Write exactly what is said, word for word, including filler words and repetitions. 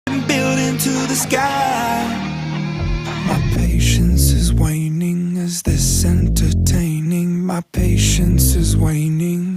and building to the sky. My patience is waning. Is this entertaining? My patience is waning.